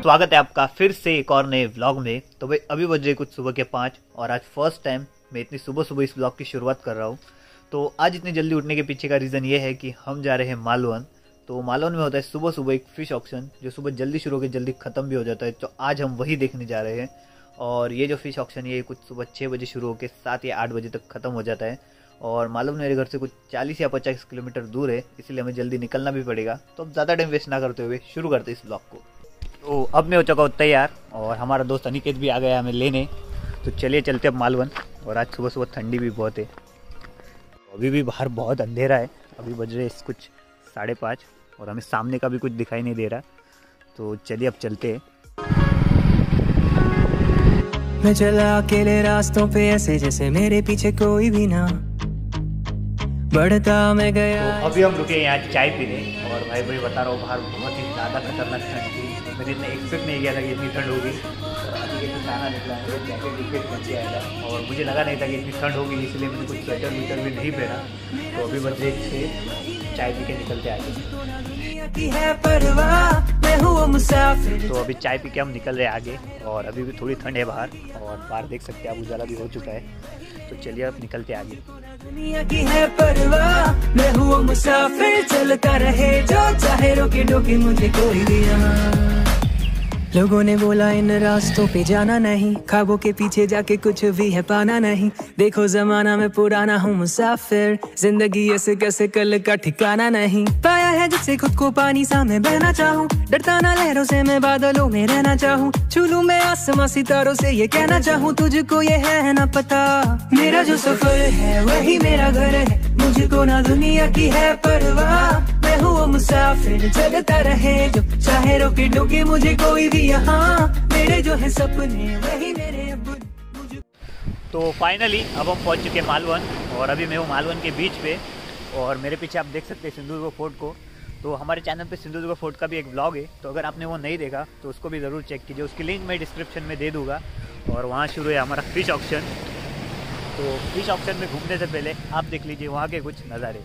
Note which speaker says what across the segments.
Speaker 1: स्वागत है आपका फिर से एक और नए व्लॉग में। तो भाई अभी बज रहे कुछ सुबह के 5 और आज फर्स्ट टाइम मैं इतनी सुबह सुबह इस व्लॉग की शुरुआत कर रहा हूँ। तो आज इतनी जल्दी उठने के पीछे का रीज़न ये है कि हम जा रहे हैं मालवन। तो मालवन में होता है सुबह सुबह एक फ़िश ऑक्शन जो सुबह जल्दी शुरू होकर जल्दी ख़त्म भी हो जाता है। तो आज हम वही देखने जा रहे हैं। और ये जो फ़िश ऑक्शन है ये कुछ सुबह 6 बजे शुरू होकर 7 या 8 बजे तक ख़त्म हो जाता है। और मालूम मेरे घर से कुछ 40 या 50 किलोमीटर दूर है, इसलिए हमें जल्दी निकलना भी पड़ेगा। तो अब ज़्यादा टाइम वेस्ट ना करते हुए शुरू करते इस ब्लॉग को। तो अब मैं हो चुका हूँ तैयार और हमारा दोस्त अनिकेत भी आ गया हमें लेने। तो चलिए चलते अब मालवन। और आज सुबह सुबह ठंडी भी बहुत है। तो अभी भी बाहर बहुत अंधेरा है, अभी बज रहे कुछ 5:30 और हमें सामने का भी कुछ दिखाई नहीं दे रहा। तो चलिए अब चलते हैं।
Speaker 2: मैं चला अकेले रास्तों पे ऐसे जैसे मेरे पीछे कोई भी ना, बढ़ता मैं गया।
Speaker 1: तो अभी हम रुके यहाँ चाय पीने और भाई बता रहा हूँ बाहर बहुत ही ज़्यादा खतरनाक ठंड थी। मैंने इतना एक्सपेक्ट नहीं किया था कि इतनी ठंड होगी। अभी के खाना निकला है, जैकेट विकेट बन के आएगा और मुझे लगा नहीं था कि इतनी ठंड होगी, इसलिए मैंने कुछ स्वेटर वीटर भी नहीं पहना। तो अभी बजे 6 चाय पी के निकलते आए। तो अभी चाय पी के हम निकल रहे आगे और अभी भी थोड़ी ठंड है बाहर और बाहर देख सकते हैं अब उजाला भी हो चुका है। तो चलिए अब निकलते आगे।
Speaker 2: दुनिया की है परवाह, मैं हुआ मुसाफिर, चलता रहे जो चाहे, रोके डोके मुझे कोई भी ना। लोगों ने बोला इन रास्तों पे जाना नहीं, ख्वाबों के पीछे जाके कुछ भी है पाना नहीं। देखो जमाना में पुराना हूँ मुसाफिर, जिंदगी ऐसे कैसे कल का ठिकाना नहीं। पाया है जिससे खुद को पानी सा मैं बहना चाहूँ, डरता ना लहरों से मैं बादलों में रहना चाहूँ। छू लूं मैं आसमां सितारों से ये कहना चाहूँ, तुझको ये है ना पता मेरा जो सफर है वही मेरा घर है। मुझको ना दुनिया की है परवाह, मैं हूँ मुसाफिर, चलता रहे जो चाहे, रोके डोके मुझे कोई भी यहाँ, मेरे जो है सपने वही मेरे।
Speaker 1: तो फाइनली अब हम पहुंच चुके हैं मालवन और अभी मैं हूँ मालवन के बीच पे और मेरे पीछे आप देख सकते हैं सिंधुदुर्ग फोर्ट को। तो हमारे चैनल पे सिंधुदुर्ग फोर्ट का भी एक ब्लॉग है, तो अगर आपने वो नहीं देखा तो उसको भी ज़रूर चेक कीजिए। उसकी लिंक मैं डिस्क्रिप्शन में दे दूँगा। और वहाँ शुरू है हमारा फ़िश ऑक्शन। तो फ़िश ऑक्शन में घूमने से पहले आप देख लीजिए वहाँ के कुछ नज़ारे।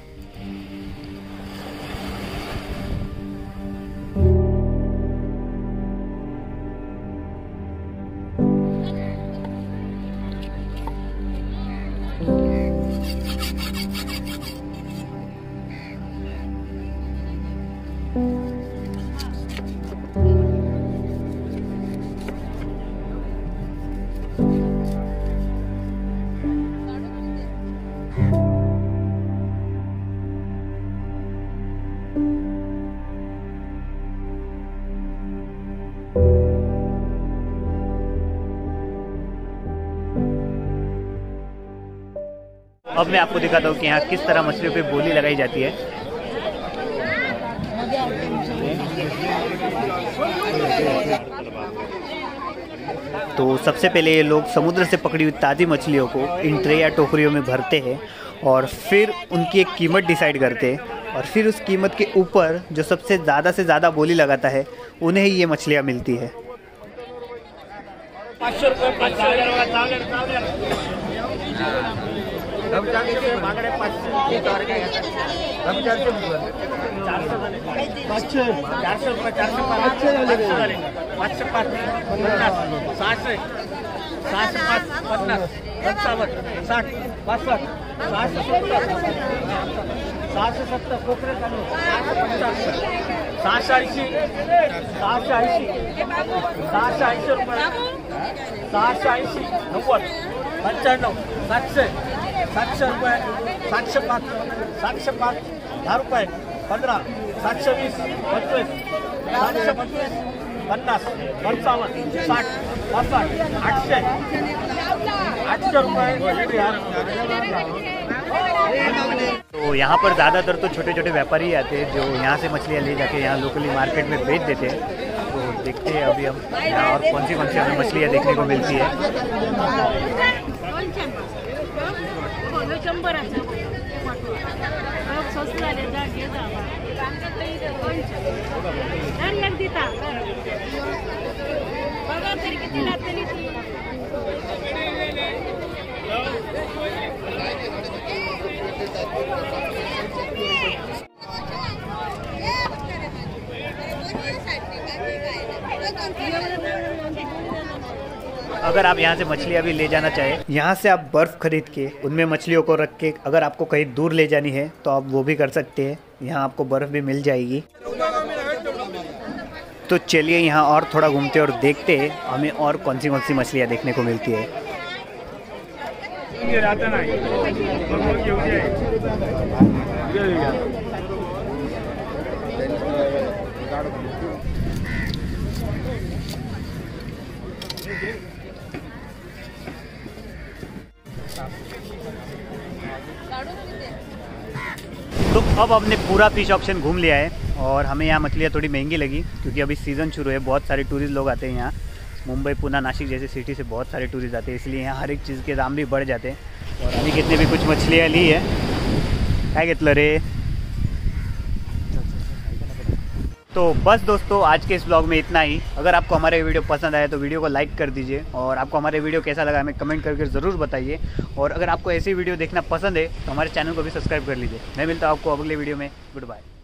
Speaker 1: अब मैं आपको दिखाता हूँ कि यहाँ किस तरह मछलियों पे बोली लगाई जाती है। तो सबसे पहले ये लोग समुद्र से पकड़ी हुई ताज़ी मछलियों को इन ट्रे या टोकरियों में भरते हैं और फिर उनकी एक कीमत डिसाइड करते हैं और फिर उस कीमत के ऊपर जो सबसे ज़्यादा से ज़्यादा बोली लगाता है उन्हें ही ये मछलियाँ मिलती है।
Speaker 3: 500 रुपये, 705, 705, 10 रुपये, 15, 720, 25, 725, 50, 55, 60, 65, 800, 800 रुपये।
Speaker 1: तो यहाँ पर ज़्यादातर तो छोटे छोटे व्यापारी आते हैं जो यहाँ से मछलियाँ ले जाके यहाँ लोकली मार्केट में बेच देते हैं। तो देखते हैं अभी हम यहाँ और कौन सी हमें मछलियाँ देखने को मिलती है। अगर आप यहाँ से मछलियाँ भी ले जाना चाहें, यहाँ से आप बर्फ़ खरीद के उनमें मछलियों को रख के अगर आपको कहीं दूर ले जानी है तो आप वो भी कर सकते हैं। यहाँ आपको बर्फ़ भी मिल जाएगी। तो चलिए यहाँ और थोड़ा घूमते और देखते हैं हमें और कौन सी मछलियाँ देखने को मिलती है। तो अब हमने पूरा फिश ऑप्शन घूम लिया है और हमें यहाँ मछलियाँ थोड़ी महंगी लगी क्योंकि अभी सीज़न शुरू है। बहुत सारे टूरिस्ट लोग आते हैं यहाँ, मुंबई, पुणे, नासिक जैसे सिटी से बहुत सारे टूरिस्ट आते हैं, इसलिए यहाँ हर एक चीज़ के दाम भी बढ़ जाते हैं। और अभी कितने भी कुछ मछलियाँ ली है। क्या घेतलं रे? तो बस दोस्तों, आज के इस ब्लॉग में इतना ही। अगर आपको हमारे वीडियो पसंद आया तो वीडियो को लाइक कर दीजिए और आपको हमारे वीडियो कैसा लगा हमें कमेंट करके ज़रूर बताइए। और अगर आपको ऐसी वीडियो देखना पसंद है तो हमारे चैनल को भी सब्सक्राइब कर लीजिए। मैं मिलता हूँ आपको अगले वीडियो में। Good bye.